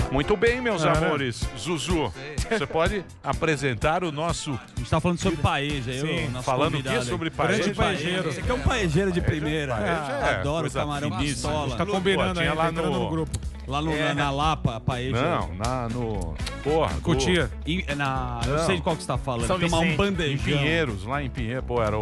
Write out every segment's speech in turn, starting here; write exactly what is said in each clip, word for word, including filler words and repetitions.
Muito bem, meus Ah, amores. Zuzu, você pode apresentar o nosso... A gente tá falando sobre paeja, eu, Sim, nosso falando o convidado quê aí. sobre paeja? Grande paejeiro. Você quer um paejeiro de primeira. Paeja é Adoro coisa camarão finíssima. pistola. A gente tá combinando aí, lá tá no, entrando no grupo. Lá no, É. na, na Lapa, a paeja. Não, na, no... Porra. do- Cotia. E, na, eu Não. sei de qual que você tá falando. São Tem uma, um Vicente. bandejão. Em Pinheiros, lá em Pinheiros, pô, era o...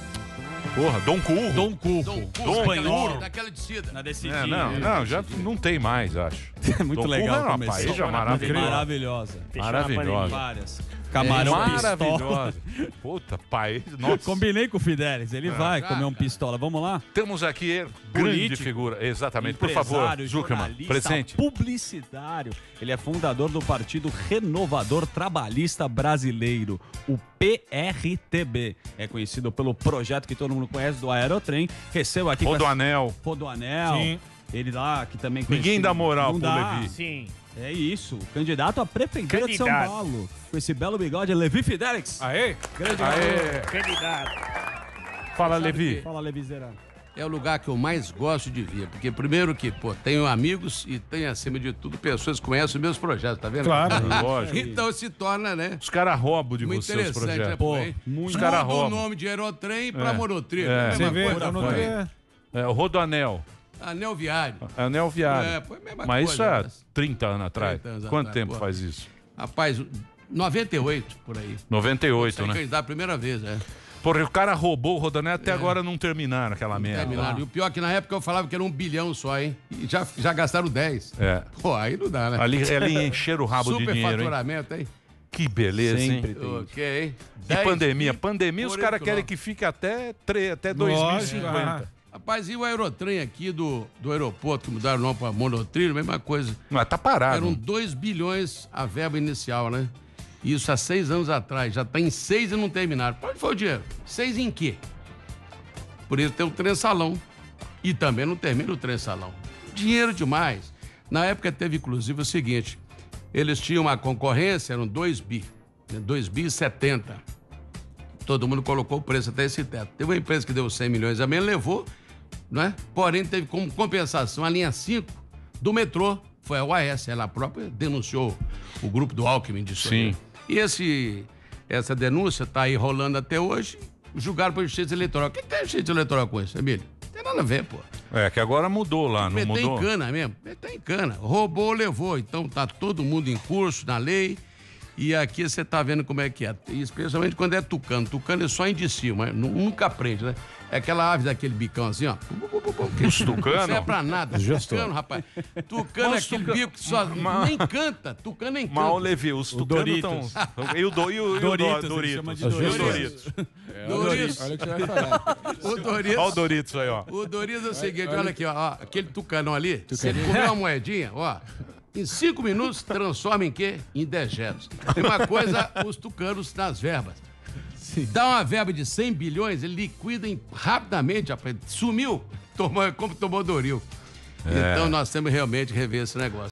Porra, Dom Curro. Dom Curro. Dom Espanhol. Curro. Daquela descida. Na descidinha. É, não, não, já não tem mais, acho. É muito Dom legal. Curro era uma começou. paeja maravilhosa. Maravilhosa. Maravilhosa. Várias. Camarão É, pistola. maravilhosa. Puta, paeja. Nossa. Combinei com o Fidelis, ele Ah, vai já, comer um pistola. Vamos lá? Temos aqui grande Político, figura. Exatamente. Por favor, Empresário, Zuckerman, jornalista, presente. publicitário. Ele é fundador do Partido Renovador Trabalhista Brasileiro, o P R T B. É conhecido pelo projeto que todo mundo conhece do Aerotrem. Recebo aqui... com essa- Rodoanel. Rodoanel. Sim. Ele lá, que também... Ninguém conhecido- dá moral Não pro dá. Levi. Sim. É isso, candidato a prefeitura de São Candidato. Paulo. Com esse belo bigode, Levi Fidelix. Aê! Grande Aê. garoto. Candidato. Fala, Sabe Levi. que Fala, Levi Zerano. É o lugar que eu mais gosto de vir, porque primeiro que, pô, tenho amigos e tenho, acima de tudo, pessoas que conhecem os meus projetos, tá vendo? Claro, lógico. Então se torna, né? Os caras roubam de Muito você os interessante, projetos. né? Pô, hein? Os Muda caras o roubam. nome de Aerotrem pra É. Monotrilho. É. É. Você vê, coisa, eu não foi. vê. É, o Rodoanel. Anel viário. Anel viário. É, foi a mesma Mas coisa, isso é né? trinta anos atrás. trinta anos Quanto atrás, tempo pô. faz isso? Rapaz, noventa e oito, por aí. noventa e oito, Saí né? candidato a primeira vez, é. Porra, o cara roubou o Rodoanel até agora não terminaram aquela merda. Terminaram. E o pior é que na época eu falava que era um bilhão só, hein? E já, já gastaram dez. É. Pô, aí não dá, né? Ali, ali encheram o rabo de Super dinheiro, hein? faturamento, hein? Que beleza, Sempre hein? tem. Ok, hein? E dez pandemia? mil Pandemia, os por caras ano querem quilômetro. que fique até, tre- até dois mil e Lógico, cinquenta. Rapaz, e o aerotrem aqui do, do aeroporto, que mudaram o nome para monotrilho, mesma coisa. Mas tá parado. Eram dois bilhões a verba inicial, né? Isso há seis anos atrás. Já tá em seis e não terminaram. Pra onde foi o dinheiro? Seis em quê? Por isso tem o trem-salão. E também não termina o trem-salão. Dinheiro demais. Na época teve, inclusive, o seguinte. Eles tinham uma concorrência, eram dois bi. né? dois bi e setenta. Todo mundo colocou o preço até esse teto. Teve uma empresa que deu cem milhões a menos, levou, né? Porém, teve como compensação a linha cinco do metrô. Foi a U A S, ela própria denunciou o grupo do Alckmin disso aí. Sim. E esse, essa denúncia está aí rolando até hoje, julgaram por justiça eleitoral. O que, que tem justiça eleitoral com isso, Emílio? Não tem nada a ver, pô. É, que agora mudou lá, não Meter mudou? em cana mesmo. Meter em cana. Roubou, levou. Então tá todo mundo em curso, na lei. E aqui você tá vendo como é que é. E especialmente quando é tucano. Tucano é só indício, mas nu- nunca aprende, né? É aquela ave daquele bicão assim, ó. Os tucano? Não é pra nada. Tucano, rapaz. Tucano é Mas aquele tuca- bico que só Ma- nem canta. Tucano nem canta. Mal Levi, os tucanos Doritos. estão... E o, do, e o, e o Doritos, do- ele Doritos. chama de E o Doritos. Doritos. Doritos. Olha o que você vai falar. O Doritos. Olha o Doritos aí, ó. O Doritos é o seguinte, olha aqui, ó, ó, aquele tucanão ali, se ele comer uma moedinha, ó, em cinco minutos transforma em quê? Em dejetos. Mesma coisa os tucanos nas verbas. Dá uma verba de cem bilhões, ele liquida em- rapidamente, rapaz, sumiu, tomou, como tomou Doril. Então nós temos realmente que rever esse negócio.